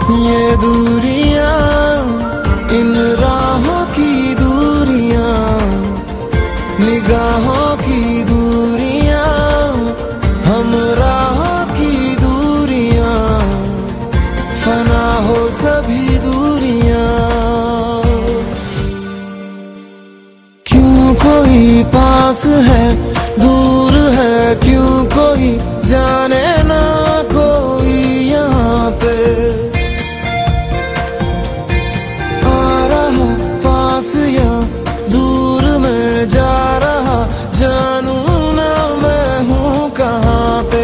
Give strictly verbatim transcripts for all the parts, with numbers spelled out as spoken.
ये दूरियां, इन राहों की दूरियां, निगाहों की दूरियां, हम राहों की दूरियां, फना हो सभी दूरियां। क्यों कोई पास है दूर है, क्यों कोई जाने ना कोई यहाँ पे आ रहा पास या दूर में जा रहा, जानू ना मैं हूँ कहाँ पे।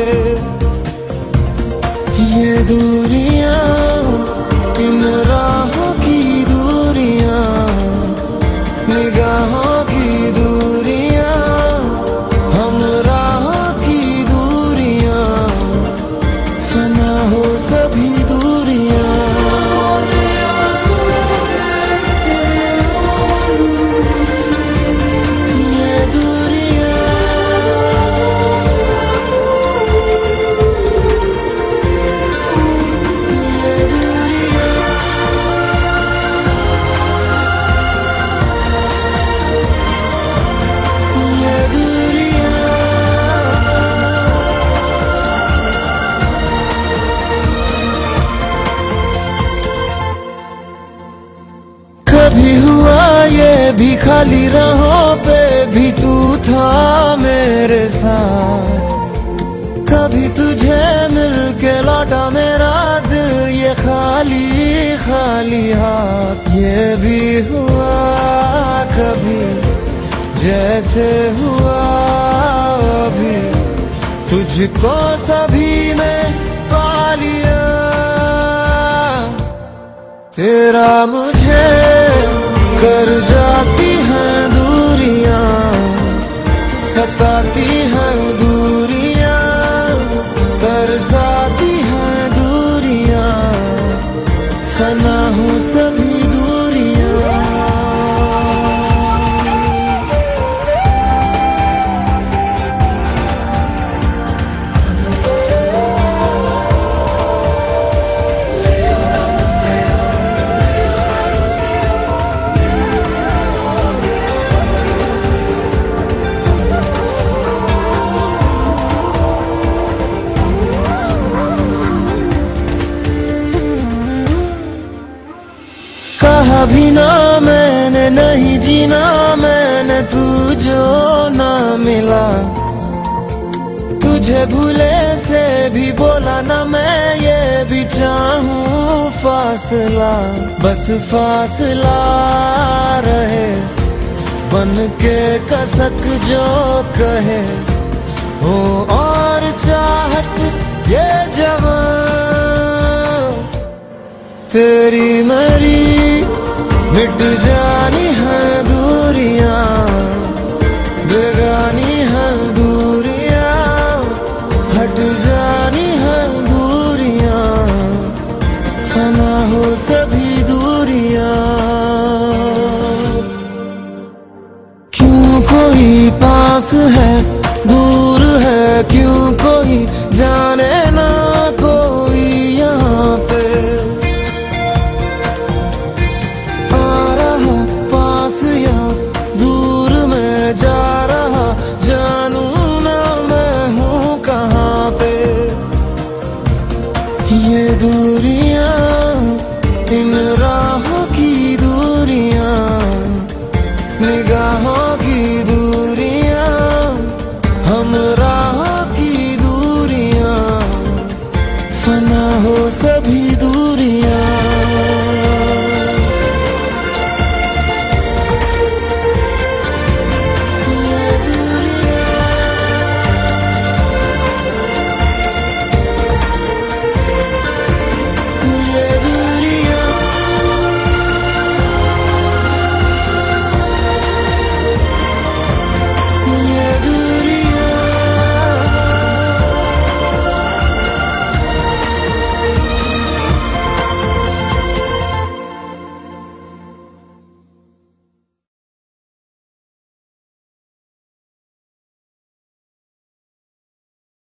ये दूरियां, इन राहों की दूरियां, निगाहों की दूरियां, हम राहों की दूरियां, फना हो सभी दूरियां। ये दूरियां, ये दूरियां, ये दूरियां। कभी हुआ ये भी खाली राहों पे भी तू था मेरे साथ, कभी तुझे मिल के लौटा मेरा दिल ये खाली खाली हाथ। ये भी हुआ कभी जैसे हुआ अभी, तुझको सभी में पा लिया। तेरा मुझे कर जाती हैं दूरियां, सताती हैं दूरियां, तरसाती हैं दूरियां, फना हूँ सभी दूरियां। कहा भी ना मैंने नहीं जीना मैंने, तू जो ना मिला। तुझे भूले से भी बोला ना मैं, ये भी चाहूं फासला। बस फासला रहे बन के कसक जो कहे, हो और चाहत ये जवां। तेरी मेरी मिट जानी है दूरियां, बेगानी है दूरियां, हट जानी है दूरियां, फना हो सभी दूरियां। क्यों कोई पास है दूर है, क्यों कोई जाने ना कोई यहाँ पे जा रहा, जानू ना मैं हूँ कहाँ पे। ये दूरियां, इन राहों की दूरियां, निगाहों की दूरियां, हम राहों की दूरियां, फना हो सभी दूरियां।